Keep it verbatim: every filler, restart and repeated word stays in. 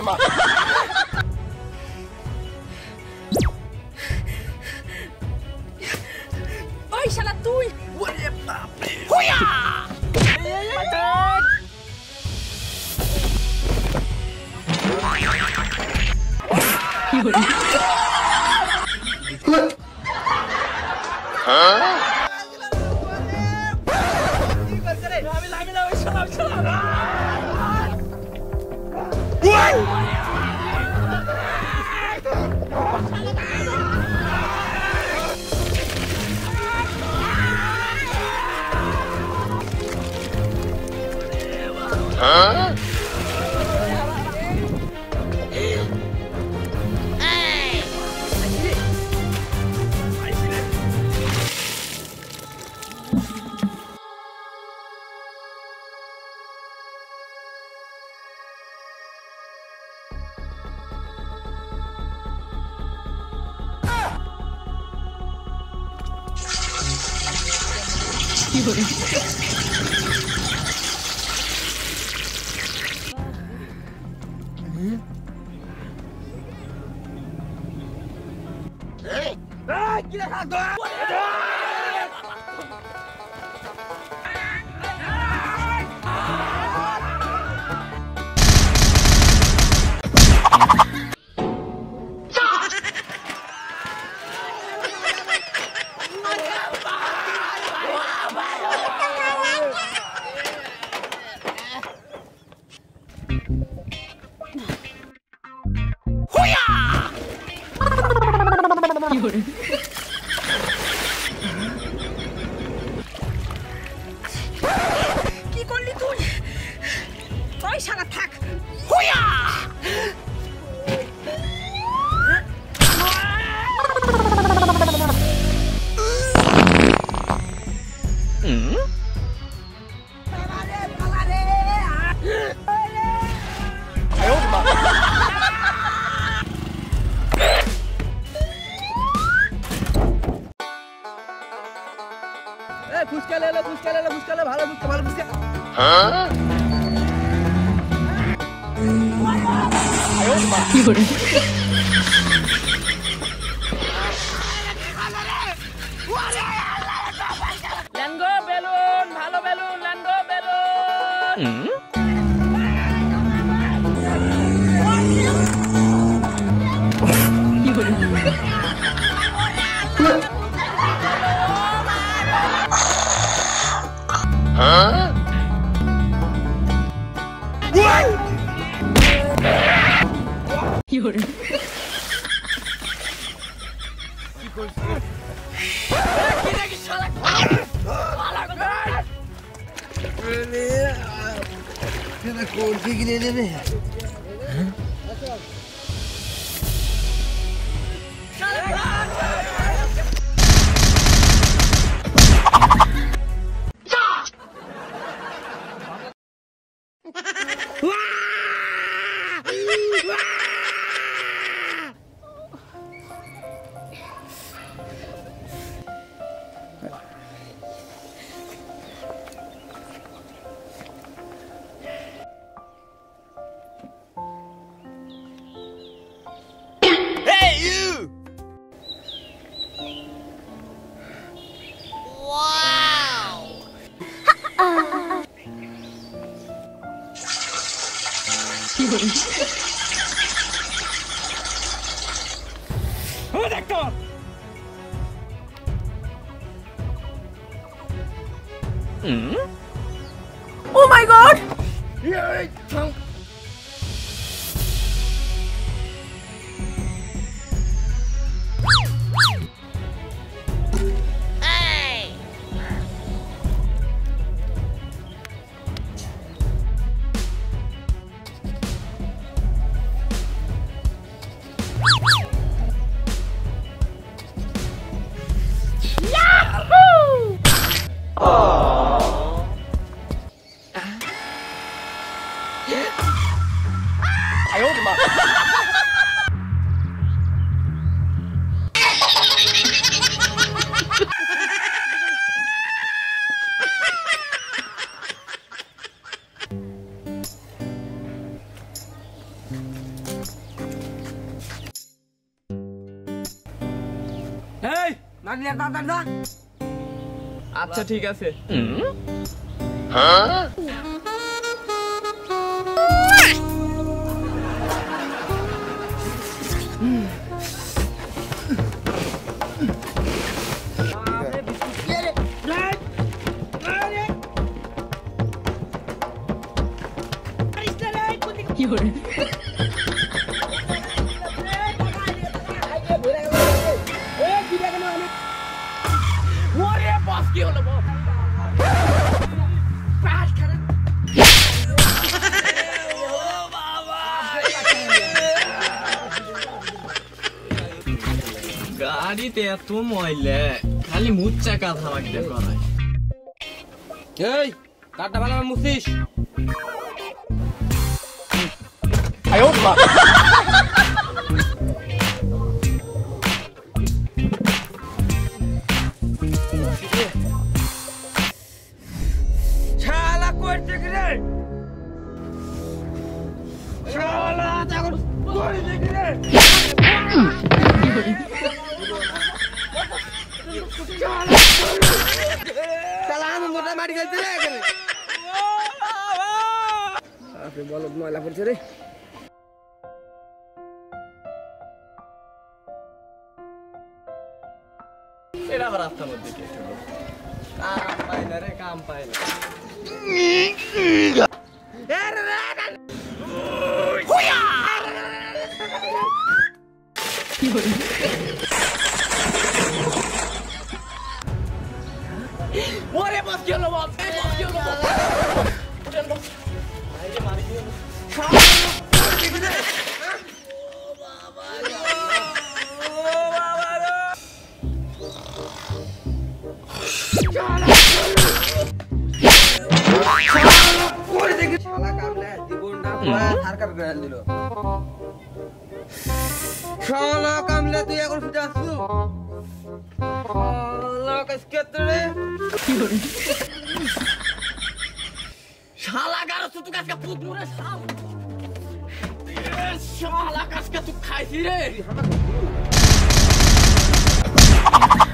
sama. Oi, salah tuh. Waduh, papi. Huya! Hah? Hah? Ah, gila satu. কি করলি তুই? ওই শালা থাক। হুয়া! হুম? পালারে পালারে। আয় ওঠ মা। ए फुसका ले लो फुसका ले लो फुसका ले ভালো फुसका ভালো फुसका Hah? আয় মা কি করে ল্যাঙ্গো বেলুন ভালো বেলুন ল্যাঙ্গো বেলুন হুম কি করে Hah? What? Yore. Kena kunci gini nih. Hmm? Oh my god! Yeah. পারবি না দাদা না আচ্ছা ঠিক আছে হ্যাঁ কি হলো ওরে বস কি হলো বস পাস করে ও বাবা গাড়িতে এত ময়লা খালি মুচ্চা কথা লাগতে করায় এই কাটা ভালো মুছিস আয়ো বাবা শালা করতে গিয়ে শালা তখন করতে গিয়ে শালা আমি মোটা মারি গেছে রে এখানে আপনি বলো ময়লা পড়ছে রে এটা আবার রাস্তার মধ্যে কে ছিল কাম পাই না রে কাম পাই না ওরে বস কি হলো বস বস কি হলো বস আইরে মারি দিও শালা কামলে জীবনটা পুরা সারকার করে দিল শালা কামলে তুই এখন ফিরে আসছু শালা কাস্কেতরে শালা গারো তুই কাজকে পুত মুরে শাল শালা কাজকে তুই খাইছি রে